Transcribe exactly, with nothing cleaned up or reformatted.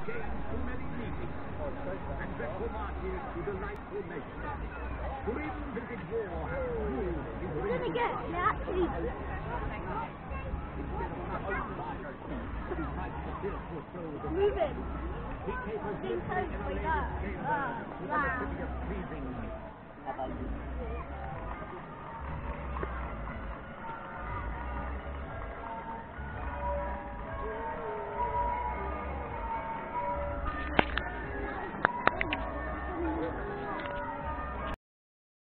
gained too many meetings, and dreadful marches to delightful nations. Grim vivid war has ruled in We're gonna get the actually. Move it. He capers Think living in a like lady's that. chamber Ah, to the wow. lascivious pleasing of a youth.